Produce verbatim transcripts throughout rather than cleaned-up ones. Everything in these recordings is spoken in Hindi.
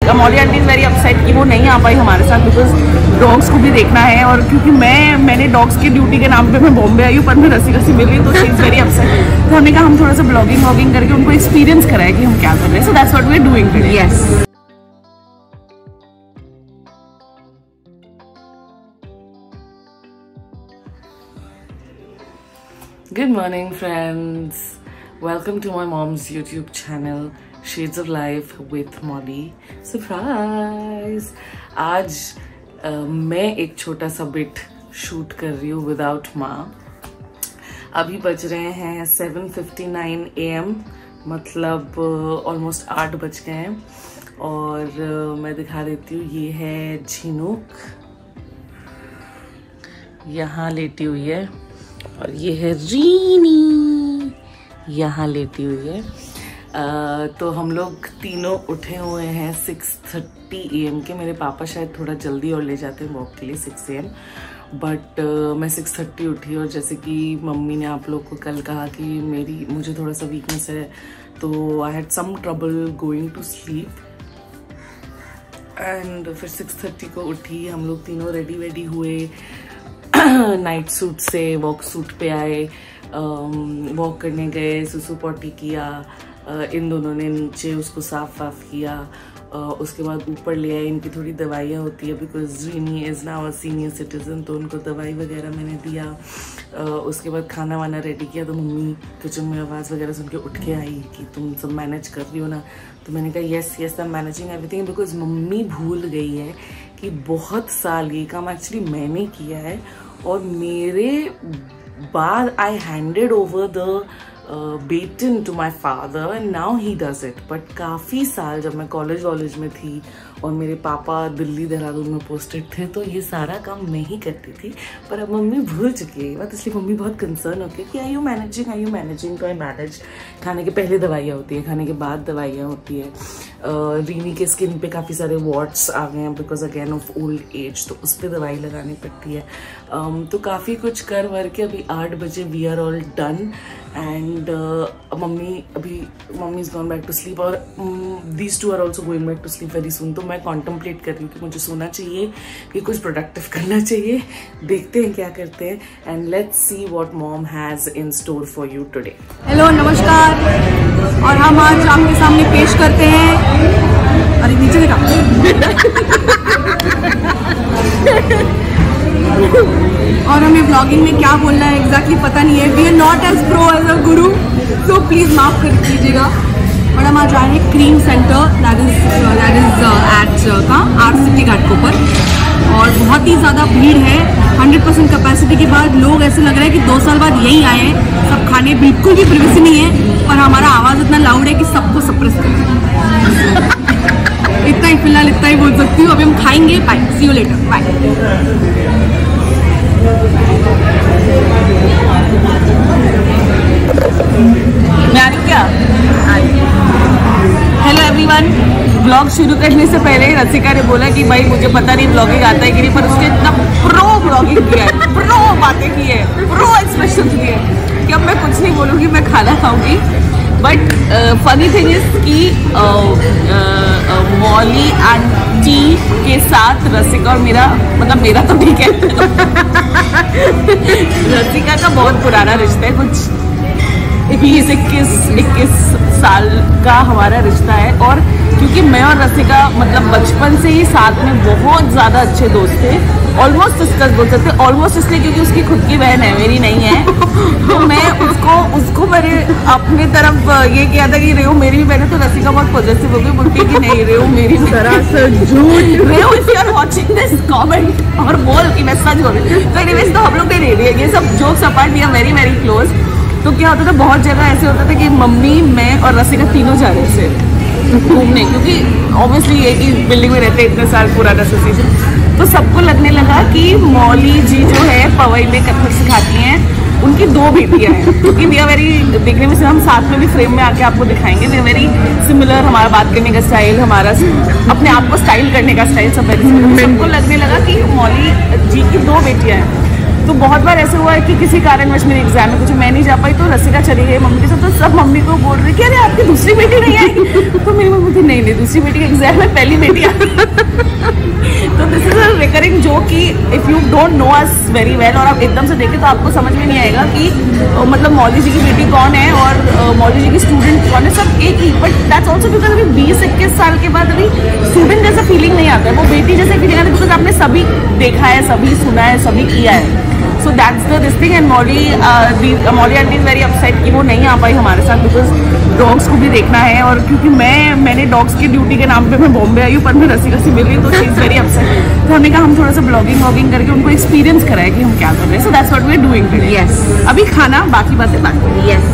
Molly aunty is very upset कि वो नहीं आ पाई हमारे साथ बिकॉज डॉग्स को भी देखना है, और क्योंकि मैं मैंने डॉग्स की ड्यूटी के नाम पे मैं बॉम्बे आई हूँ, पर मैं रसिका से मिल रही हूँ, तो शी इज वेरी अपसेट। तो हमने कहा हम थोड़ा सा ब्लॉगिंग व्लॉगिंग करके उनको एक्सपीरियंस कराए कि हम क्या कर रहे हैं। So that's what we are doing today. Yes. Good morning friends, welcome to my mom's YouTube channel Shades of Life with Molly. Surprise! आज uh, मैं एक छोटा सा बिट शूट कर रही हूँ विदाउट माँ। अभी बज रहे हैं seven fifty nine A M, मतलब ऑलमोस्ट uh, आठ बज गए हैं। और uh, मैं दिखा देती हूँ, ये है झिनुक, यहाँ लेटी हुई है, और ये है रीनी यहाँ लेटी हुई है। uh, तो हम लोग तीनों उठे हुए हैं सिक्स थर्टी ए एम के। मेरे पापा शायद थोड़ा जल्दी और ले जाते हैं वॉक के लिए सिक्स ए एम, बट मैं सिक्स थर्टी उठी। और जैसे कि मम्मी ने आप लोग को कल कहा कि मेरी मुझे थोड़ा सा वीकनेस है, तो I had some trouble going to sleep, and फिर सिक्स थर्टी को उठी। हम लोग तीनों रेडी वेडी हुए, नाइट सूट से वॉक सूट पे आए, वॉक करने गए, सुसु पॉटी किया, इन दोनों ने नीचे उसको साफ वाफ किया, उसके बाद ऊपर ले आए। इनकी थोड़ी दवाइयाँ होती है because Rini is now a senior citizen, तो उनको दवाई वगैरह मैंने दिया। उसके बाद खाना वाना रेडी किया, तो मम्मी किचन में आवाज़ वगैरह सुन के उठ के आई कि तुम सब मैनेज कर रही हो ना। तो मैंने कहा yes yes I am managing everything, because mummy भूल गई है कि बहुत साल ये काम एक्चुअली मैंने किया है, और मेरे बाद I handed over the baton to my father and now he does it. But काफ़ी साल जब मैं कॉलेज वॉलेज में थी और मेरे पापा दिल्ली देहरादून में पोस्टेड थे, तो ये सारा काम मैं ही करती थी। पर अब मम्मी भूल चुकी है बात, इसलिए मम्मी बहुत कंसर्न होती है कि I you managing I you managing. तो आई मैनेज। खाने के पहले दवाइयाँ होती है, खाने के बाद दवाइयाँ होती है। रीनी के स्किन पे काफ़ी सारे वॉट्स आ गए हैं because again of old age, तो उस पर दवाई लगानी पड़ती है। um, तो काफ़ी कुछ कर वर के अभी आठ बजे we are all done, and mummy अभी mummy is gone back to sleep, और these two are also going back to sleep very soon. तो मैं कॉन्टम्पलेट कर रही हूँ कि मुझे सोना चाहिए कि कुछ प्रोडक्टिव करना चाहिए। देखते हैं क्या करते हैं, and let's see what mom has in store for you today. Hello नमस्कार, और हम आज आपके सामने पेश करते हैं, अरे नीचे देखा और हमें ब्लॉगिंग में क्या बोलना है एग्जैक्टली पता नहीं है। We are not as pro as a guru, so please माफ कर दीजिएगा। और हम आज आए हैं cream centre, that is that is at का आर्ट सिटी घाटकोपर, और बहुत ही ज़्यादा भीड़ है। हंड्रेड परसेंट कैपेसिटी के बाद लोग ऐसे लग रहा है कि दो साल बाद यही आए हैं। सब खाने बिल्कुल भी प्रिवेसी नहीं है, और हमारा आवाज़ इतना लाउड है कि सबको सप्रेस कर इतना ही फिलहाल इतना ही बोल सकती हूँ। अभी हम खाएंगे। Bye, see you later, bye. मैं आ रही क्या? Hello everyone. ब्लॉग शुरू करने से पहले रसिका ने बोला कि भाई मुझे पता नहीं ब्लॉगिंग आता है कि नहीं, पर उसने इतना प्रो ब्लॉगिंग किया है, प्रो बातें की है, प्रो एक्सप्रेशन दिए कि अब मैं कुछ नहीं बोलूँगी, मैं खाना खाऊंगी। बट फनी थिंग इज कि मॉली आंटी के साथ रसिका और मेरा, मतलब मेरा तो ठीक है रसिका का बहुत पुराना रिश्ता है, कुछ बीस इक्कीस इक्कीस साल का हमारा रिश्ता है। और क्योंकि मैं और रसिका मतलब बचपन से ही साथ में बहुत ज़्यादा अच्छे दोस्त थे, ऑलमोस्ट सिस्टर्स बोल सकते हैं। ऑलमोस्ट इसलिए क्योंकि उसकी खुद की बहन है, मेरी नहीं है, तो मैं उसको उसको मैंने अपने तरफ ये किया था कि रेहू मेरी भी बहन है। तो रसिका बहुत पॉजिटिव हो गई, बोलती कि नहीं रेहू मेरी सरासर झूठ। रेहू if you are watching this comment और बोल कि मैं सच बोल रही हूँ। तो एनीवेज तो हम लोग के रेडी है, ये सब jokes apart, we are very very close. तो क्या होता था, बहुत जगह ऐसे होता था कि मम्मी, मैं और रसिका तीनों जा रहे थे घूमने, क्योंकि ऑब्वियसली एक ही बिल्डिंग में रहते हैं इतने साल, पुराना एसोसिएशन। तो सबको लगने लगा कि मौली जी जो है पवई में कथक सिखाती हैं, उनकी दो बेटियां हैं, क्योंकि वी आर वेरी, देखने में से हम साथ में भी फ्रेम में आके आपको दिखाएंगे, वी आर वेरी सिमिलर, हमारा बात करने का स्टाइल, हमारा अपने आप को स्टाइल करने का स्टाइल सब वेरी सिमिलर। सबको लगने लगा कि मौली जी की दो बेटियां हैं। तो बहुत बार ऐसा हुआ है कि किसी कारणवश मेरे एग्जाम में कुछ मैं नहीं जा पाई तो रसिका चली गई मम्मी के साथ, तो सब मम्मी को बोल रही कि अरे आपकी दूसरी बेटी नहीं आई। तो मेरी मम्मी थी नहीं नहीं दूसरी बेटी का एग्जाम है, पहली बेटी आ। तो this is a recurring joke कि if you don't know us very well और आप एकदम से देखें तो आपको समझ में नहीं आएगा कि मतलब मौली जी की बेटी कौन है और मौली जी की स्टूडेंट कौन है, सब एक ही। बट दैट्स ऑल्सो बिकॉज अभी बीस इक्कीस साल के बाद अभी स्टूडेंट जैसा फीलिंग नहीं आता है, वो बेटी जैसे फीलिंग आता है बिकॉज आपने सभी देखा है, सभी सुना है, सभी किया है। So that's the this thing. And Molly Molly aunty is very upset कि वो नहीं आ पाई हमारे साथ बिकॉज डॉग्स को भी देखना है, और क्योंकि मैं मैंने डॉग्स की ड्यूटी के नाम पे मैं बॉम्बे आई हूँ पर मैं रसिका से मिल रही हूँ, तो शी इज वेरी अपसेट। तो हमने कहा हम थोड़ा सा ब्लॉगिंग व्लॉगिंग करके उनको एक्सपीरियंस कराए कि हम क्या कर रहे हैं। So that's what we are doing today. Yes, अभी खाना, बाकी बातें बाकी। यस,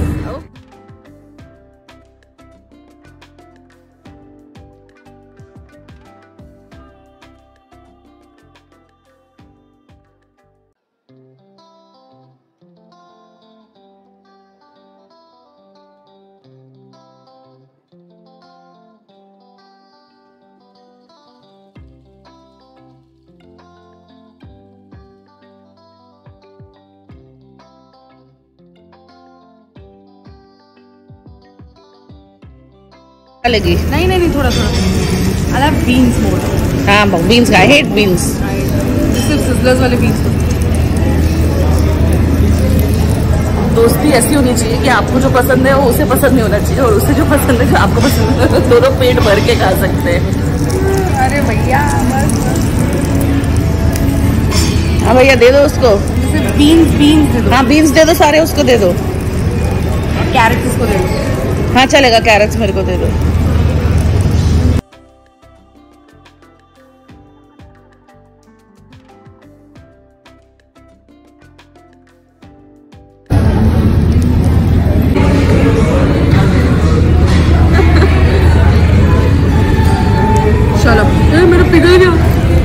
लगी नहीं नहीं नहीं थोड़ा थोड़ा। I love beans more. हाँ बीन्स, आई हेट बीन्स। सिर्फ सिजलर्स वाले बीन्स। दोस्ती ऐसी होनी चाहिए कि आपको जो पसंद है वो उसे पसंद नहीं होना चाहिए, और उसे जो पसंद है जो आपको पसंद है दोनों पेट भर के खा सकते हैं। अरे भैया हाँ भैया दे दो उसको बीन्स। बीन्स दे दो। हाँ बीन्स दे दो सारे, उसको दे दो। कैरेट उसको दे दो। हाँ चलेगा, कैरेट्स मेरे को दे दो। चलो मेरा पिघल गया।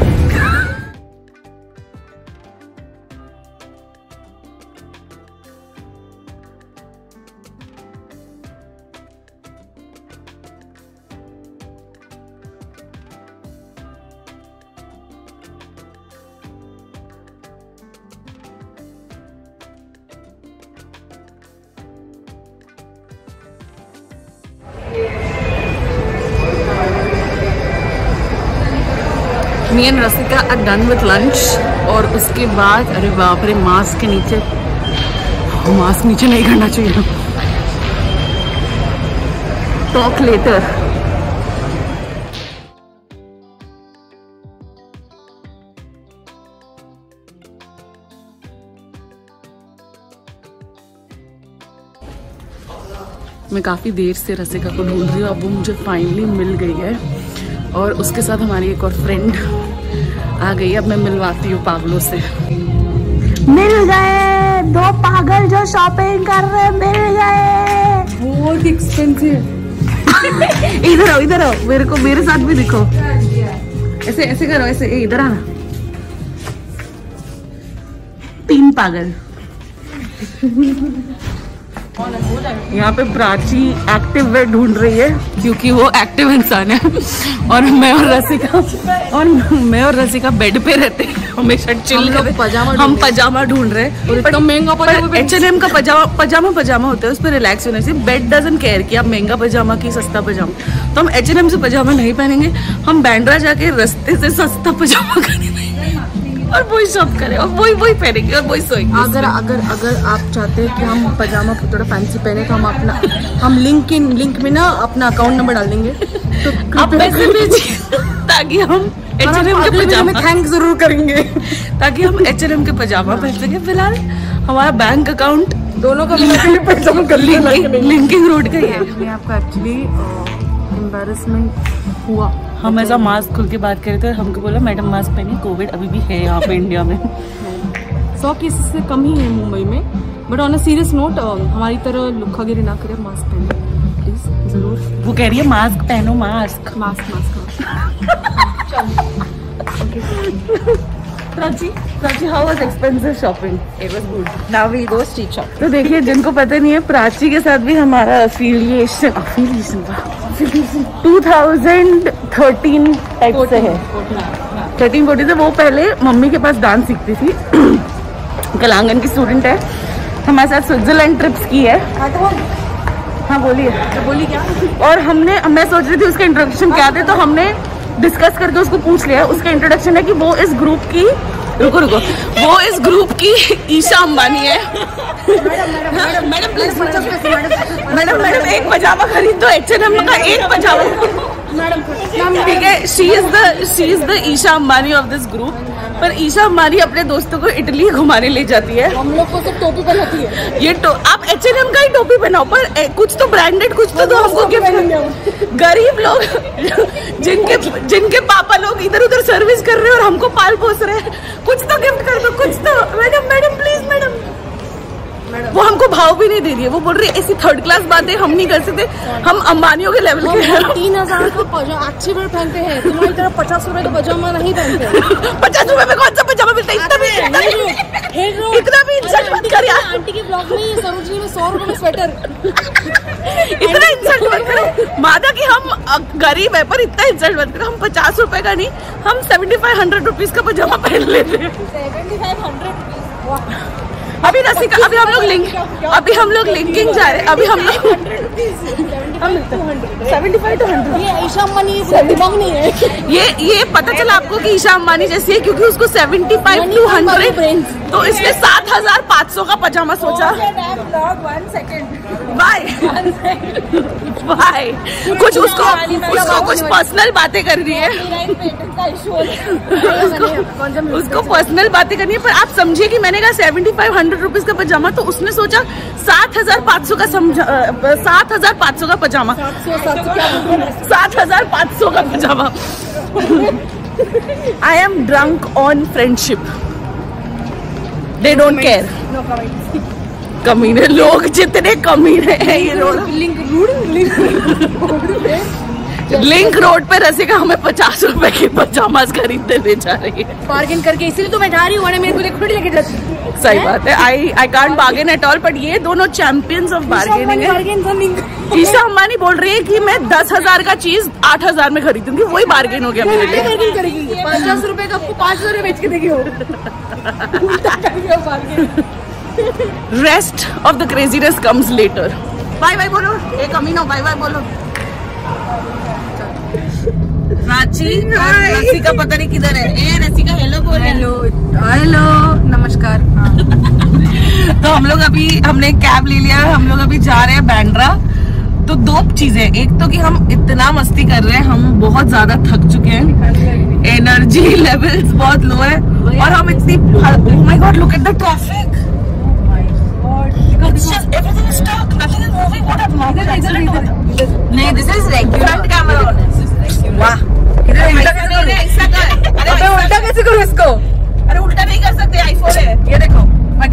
Me and Rasika are done with lunch, और उसके बाद अरे बाप रे मास्क के नीचे, मास्क नीचे नहीं करना चाहिए। Talk later. मैं काफ़ी देर से रसिका को ढूंढ रही हूँ, अब वो मुझे फाइनली मिल गई है, और उसके साथ हमारी एक और फ्रेंड आ गई। अब मैं मिलवाती हूँ पागलों से। मिल गए दो पागल जो शॉपिंग कर रहे हैं, मिल गए। बहुत एक्सपेंसिव। इधर आओ, इधर आओ, मेरे को मेरे साथ भी दिखो। ऐसे ऐसे करो, ऐसे इधर आना। तीन पागल। यहाँ पे प्राची एक्टिव वेयर ढूंढ रही है क्योंकि वो एक्टिव इंसान है, और मैं और रसिका और मैं और रसिका बेड पे रहते हैं हमेशा चिल कर। पजामा हम पजामा ढूंढ रहे हैं, तो महंगा पजामा एच एन एम का पजामा पजामा पजामा होता है, उस पर रिलैक्स होना चाहिए। बेड डजंट केयर कि आप महंगा पजामा की सस्ता पजामा। तो हम एच एन एम से पजामा नहीं पहनेंगे, हम बैंड्रा जाके रास्ते से सस्ता पजामा खरीदेंगे और वही शॉप करें और वही वही पहनेंगे और वही सोएंगे। अगर अगर अगर आप चाहते हैं कि हम पजामा थोड़ा फैंसी पहने तो हम अपना हम लिंक इन लिंक में ना अपना अकाउंट नंबर डाल देंगे, तो आप पैसे भेजिए ताकि हम एच एन एम के पजामा थैंक जरूर करेंगे, ताकि हम एच एन एम के पजामा पहन सके। फिलहाल हमारा बैंक अकाउंट दोनों का पजामा कर लिंकिंग रोड का ही है। मैं आपको एक्चुअली एम्बैरेसमेंट हुआ। हम ऐसा मास्क खुल के बात कर रहे थे, हमको बोला मैडम मास्क पहनिए, कोविड अभी भी है यहाँ पे इंडिया में। सौ केसेस से कम ही है मुंबई में, but on a serious note हमारी तरह लुक्खागिरी ना करें, मास्क पहने प्लीज जरूर। वो कह रही है मास्क पहनो, mask mask mask Prachi Prachi how was expensive shopping? It was good. Now we go street shop. तो देखिए जिनको पता नहीं है, प्राची के साथ भी हमारा affiliation affiliation two thousand thirteen type से है। थर्टीन फोर्टीन से वो पहले मम्मी के पास डांस सीखती थी कलांगन की स्टूडेंट है, हमारे साथ स्विट्जरलैंड ट्रिप्स की है। हाँ बोलिए। तो बोली क्या? और हमने मैं सोच रही थी उसका इंट्रोडक्शन क्या थे, तो हमने डिस्कस करके उसको पूछ लिया। उसका इंट्रोडक्शन है कि वो इस ग्रुप की रुको रुको वो इस ग्रुप की ईशा अंबानी है। Madam madam please madam madam एक पजामा खरीद दो, एच एन एम का एक पजामा मैडम, ठीक है। She is the she is the Isha Ambani of this group. पर ईशा अंबानी अपने दोस्तों को इटली घुमाने ले जाती है, हम लोग को सब टोपी पहनाती है। ये तो आप एच एन एम का ही टोपी पहनाओ, पर ए, कुछ तो ब्रांडेड, कुछ तो दो हमको गिफ्ट। गरीब लोग जिनके जिनके पापा लोग इधर उधर सर्विस कर रहे हैं और हमको पाल पोस रहे हैं, कुछ तो गिफ्ट कर दो, कुछ तो। Madam madam please madam. वो हमको भाव भी नहीं दे रही है, वो बोल रही है ऐसी थर्ड क्लास बातें हम नहीं कर सकते, हम अंबानियों के लेवल के हैं। तीन हजार का पजामा अच्छी बार पहनते हैं, तुम्हारी तरफ पचास रुपए का पजामा नहीं पहनते। पचास रुपए में कौन सा पजामा मिलता है? इतना भी इतना भी इंसल्ट मत कर यार। आंटी के ब्लॉग में सरोजनी में सौ रुपए में स्वेटर। इतना इंसल्ट मत करो मादा कि हम गरीब है, पर इतना इंसल्ट मत करो। हम पचास रुपए का नहीं, हम सेवेंटी फाइव हंड्रेड रुपीज का पजामा पहन लेते हैं। सेवेंटी फाइव हंड्रेड अभी रसिका अभी हम लोग लिंक अभी हम लोग लिंकिंग जा रहे हैं। अभी हम लोग सेवेंटी फाइव टू हंड्रेड। ये ईशा अंबानी दिमाग नहीं है। ये ये पता चला आपको कि ईशा अंबानी जैसी है, क्योंकि उसको सेवेंटी फाइव टू हंड्रेड, तो इसने सात हजार पाँच सौ का पजामा सोचा। Bye bye. कुछ उसको उसको कुछ पर्सनल बातें कर रही है, उसको पर्सनल बातें करनी है। पर आप समझिए कि मैंने कहा सेवेंटी फाइव हंड्रेड रुपीज का पजामा, तो उसने सोचा सात हजार पाँच सौ का समझा सात हजार पाँच सौ का पजामा सात हजार पाँच सौ का पजामा। I am drunk on friendship, they don't care. कमीने लोग जितने कमीने हैं ये रोड लिंक लिंक रोड पे रसिका हमें पचास रुपए की पजामा खरीदने ले जा रही है, बार्गेन करके। इसीलिए तो मैं जा रही हूँ, मेरे को खुद लेके जाती। सही बात है। I I can't bargain at all, but ये दोनों चैंपियंस ऑफ बार्गेनिंग है। ईशा अंबानी बोल रही है कि मैं दस हजार का चीज आठ हजार में खरीदूंगी, वही बार्गेन हो गया मेरे लिए। पचास रुपए का आपको पाँच हजार बेच के देगी। Rest of the craziness comes later. Bye bye बोलो, एक अमीनो बाय बाय बोलो। प्राची और रसिका पता नहीं किधर है। ए रसिका हेलो बोल। हेलो हेलो नमस्कार। हाँ। तो हम लोग अभी हमने कैब ले लिया, हम लोग अभी जा रहे हैं बैंड्रा। तो दो चीजें, एक तो कि हम इतना मस्ती कर रहे हैं, हम बहुत ज्यादा थक चुके हैं, एनर्जी लेवल्स बहुत लो है, और हम इतनी oh my God look at the traffic, everything is stuck, nothing is moving. What happened? नहीं, this is regular. Front camera on है। वाह, उल्टा कैसे करूँ इसको? अरे उल्टा नहीं कर सकते, आईफोन है ये देखो। मैं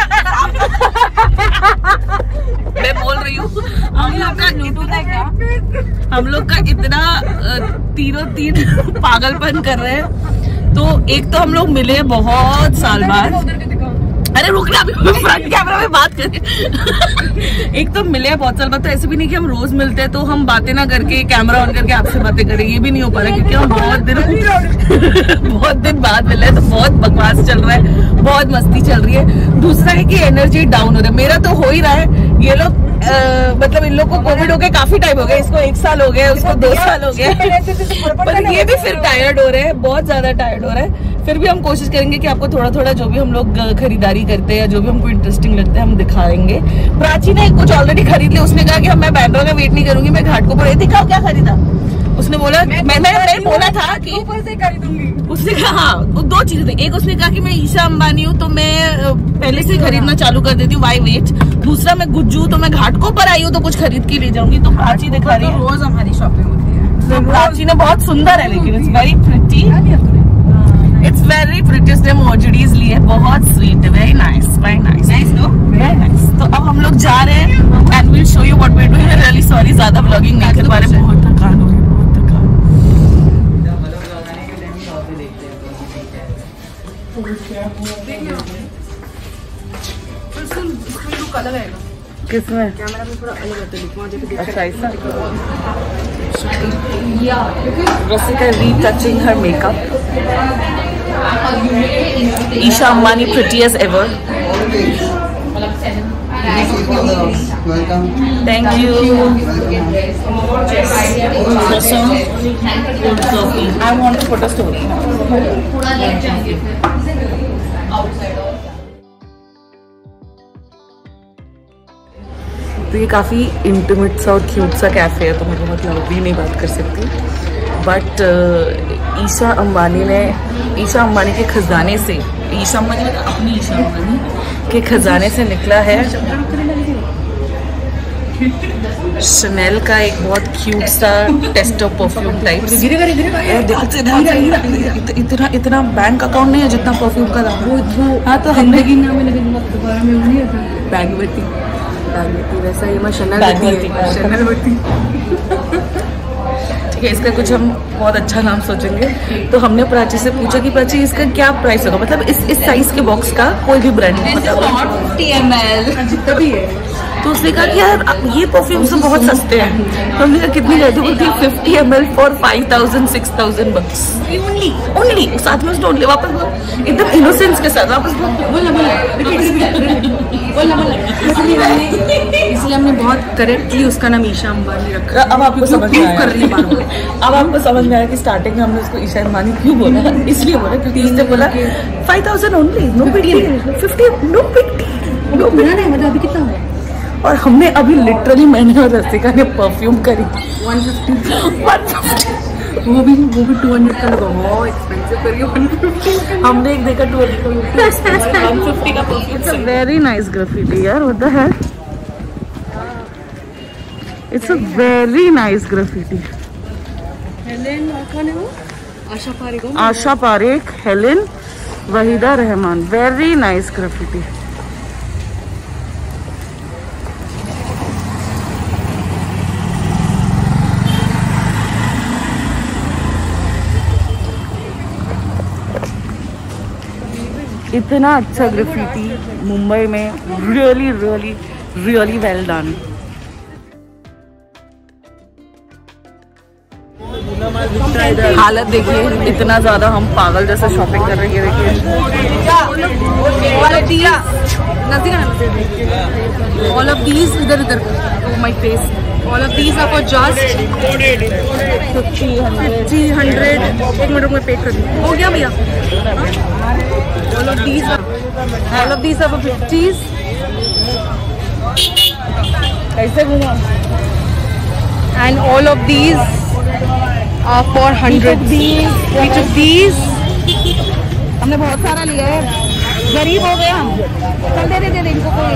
मैं बोल रही हूँ हम लोग का इतना हम लोग का इतना तीनों तीन पागलपन कर रहे हैं। तो एक तो हम लोग मिले बहुत साल बाद, अरे रुकना अभी फ्रंट कैमरा में बात करें। एक तो मिले बहुत साल बाद, तो ऐसे भी नहीं कि हम रोज मिलते हैं तो हम बातें ना करके कैमरा ऑन करके आपसे बातें करें, ये भी नहीं हो पा रहा क्योंकि हम बहुत दिन बहुत दिन बाद मिले हैं, तो बहुत बकवास चल रहा है, बहुत मस्ती चल रही है। दूसरा है कि एनर्जी डाउन हो रहा है, मेरा तो हो ही रहा है। ये लोग मतलब इन लोग को कोविड हो गया काफी टाइम हो गया, इसको एक साल हो गया, उसको दो साल हो गया, पर ये भी फिर टायर्ड हो रहे हैं, बहुत ज्यादा टायर्ड हो रहा है। फिर भी हम कोशिश करेंगे कि आपको थोड़ा थोड़ा जो भी हम लोग खरीदारी करते हैं या जो भी हमको इंटरेस्टिंग लगता है हम दिखाएंगे। प्राची ने कुछ ऑलरेडी खरीद लिया, उसने कहा कि मैं बैंड्रा का वेट नहीं करूंगी, मैं घाट को पड़े। दिखाओ क्या खरीदा उसने। बोला मैं मैं, मैं बोला था कि ऊपर से खरीदूंगी। उसने कहा हाँ, दो चीजें थी, एक उसने कहा कि मैं ईशा अंबानी हूँ तो मैं पहले से खरीदना चालू कर देती हूँ, वाई वेट। दूसरा मैं गुज्जू तो मैं घाट को पर आई हूँ तो कुछ खरीद के ले जाऊंगी। तो प्राची दिखा रही है, रोज हमारी शॉपिंग होती है। प्राची ने बहुत सुंदर है, लेकिन it's very pretty, it's very pretty. उसने मोजड़ीज ली है, बहुत sweet, very nice, very nice, very nice. तो अब हम लोग जा रहे हैं and will show you what we are doing. Really sorry ज्यादा ब्लॉगिंग नहीं कर पा रहे, बहुत थकान हो रही है, बहुत थकान। अलग आएगा किसमें? कैमरा में थोड़ा अलग होता है। अच्छा ऐसा। रसिका रीटचिंग हर makeup. Isha Ambani prettiest ever. Thank you. I want to put a story. तो ये काफ़ी इंटीमेट सा और क्यूट सा कैफ़े है, तो मैं बहुत लाउडली नहीं बात कर सकती, बट ईशा अंबानी ने ईशा अंबानी के खजाने से ईशा अंबानी मतलब अपनी ईशा अंबानी के खजाने से निकला है शनेल का एक बहुत क्यूट सा टेस्ट ऑफ परफ्यूम टाइप। इतना इतना बैंक अकाउंट नहीं है जितना परफ्यूम का था वो। हाँ तो हमने दोबारा में नहीं था बैंगवती वैसा ही मैं शनेल शनेल बत्ती। ठीक है, इसका कुछ हम बहुत अच्छा नाम सोचेंगे। तो हमने प्राची से पूछा कि प्राची इसका क्या प्राइस होगा, मतलब इस इस साइज के बॉक्स का कोई भी ब्रांड फिफ्टी एम एल जितना भी है। तो उसने कहा कि यार ये परफ्यूम से बहुत सस्ते हैं। तो हमने कहा कितनी रहती बोलती है fifty M L for five thousand six thousand bucks only only साथ में उसने ओनली वापस बोल एकदम इनोसेंस के साथ वापस बोल बोला बोला इसलिए हमने बहुत करेक्टली उसका नाम ईशा अंबानी रखा। अब आपको समझ में आया अब आपको समझ में आया कि स्टार्टिंग में हमने उसको ईशा अंबानी क्यों बोला, इसलिए बोला क्योंकि इसने बोला five thousand only, no big deal, fifty no big deal, no big deal. मतलब अभी कितना हुआ? और हमने अभी लिटरली मैंने और रसिका ने परफ्यूम करी वन फिफ्टी वो भी वो भी टू हंड्रेड का लगा, बहुत एक्सपेंसिव करिए वन फिफ्टी। हमने एक देखा टू हंड्रेड का वन फिफ्टी का परफ्यूम। वेरी नाइस ग्राफिटी यार, what the hell, it's a very nice graffiti. Helen कौन है वो? Asha Parekh. Asha Parekh, Helen, Waheeda Rehman, very nice graffiti. इतना अच्छा ग्राफिटी मुंबई में, really really really well done. हालत देखिए, इतना ज्यादा हम पागल जैसा शॉपिंग कर रही है। देखिए ऑल ऑफ दीज इधर इधर my face, all of these are for just fifty hundred. एक मिनट में पेड कर दी, हो गया भैया। All of these are, all of these are for fifties. कैसे घूमा? And all of these are for hundreds. Each of these. हमने बहुत सारा लिया है, गरीब हो गए हम। चल दे दे दे इनको कोई।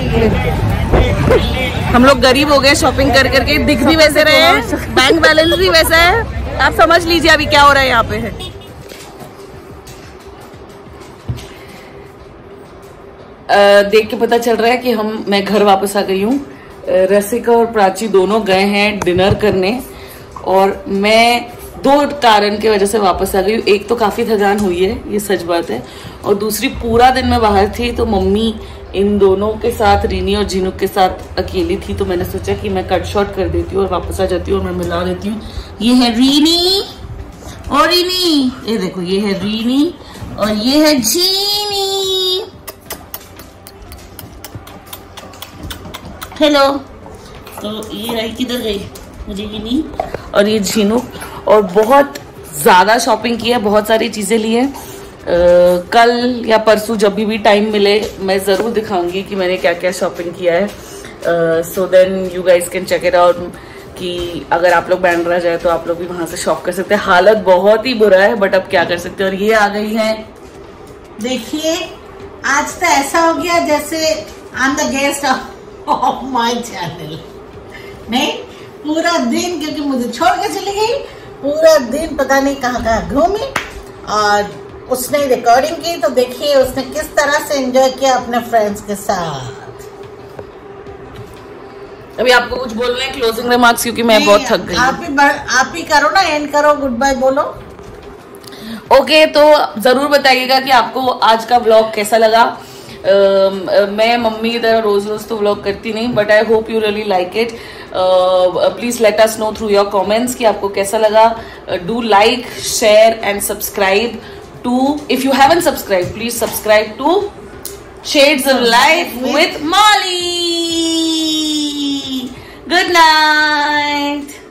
हम लोग गरीब हो गए शॉपिंग कर करके, दिख भी वैसे रहे हैं, बैंक बैलेंस भी वैसा है। आप समझ लीजिए अभी क्या हो रहा है यहाँ पे है। Uh, देख के पता चल रहा है कि हम मैं घर वापस आ गई हूँ। uh, रसिका और प्राची दोनों गए हैं डिनर करने, और मैं दो कारण की वजह से वापस आ गई हूँ। एक तो काफी थकान हुई है, ये सच बात है, और दूसरी पूरा दिन मैं बाहर थी, तो मम्मी इन दोनों के साथ, रीनी और जीनू के साथ अकेली थी। तो मैंने सोचा कि मैं कट शॉर्ट कर देती हूँ और वापस आ जाती हूँ और मैं मिला देती हूँ। ये है रीनी और रीनी, ये देखो ये है रीनी और ये है जीनी। हेलो। तो ये रही किधर गई मुझे ये नहीं, और ये झीनू। और बहुत ज्यादा शॉपिंग की है, बहुत सारी चीजें ली है। कल या परसों जब भी भी टाइम मिले मैं जरूर दिखाऊंगी कि मैंने क्या क्या शॉपिंग किया है, so then you guys can check it out. कि अगर आप लोग बैंड्रा जाए तो आप लोग भी वहां से शॉप कर सकते हैं। हालत बहुत ही बुरा है, बट अब क्या कर सकते हैं। और ये आ गई है, देखिए आज तो ऐसा हो गया जैसे I am the guest of my channel. नहीं, पूरा दिन, क्योंकि मुझे छोड़ के चली गई, पूरा दिन पता नहीं कहाँ कहाँ घूमी, और उसने रिकॉर्डिंग की। तो देखिए उसने किस तरह से एंजॉय किया अपने फ्रेंड्स के साथ। अभी आपको कुछ बोलना है क्लोजिंग रिमार्क्स, क्योंकि मैं बहुत थक गई। आप ही आप ही करो ना, एंड करो, गुड बाय बोलो। ओके okay, तो जरूर बताइएगा कि आपको आज का व्लॉग कैसा लगा। Uh, मैं मम्मी की तरह रोज रोज तो व्लॉग करती नहीं, but I hope you really like it. Please let us know through your comments कि आपको कैसा लगा। Do like, share and subscribe to, if you haven't subscribed, please subscribe to Shades of Life with Molly. Good night.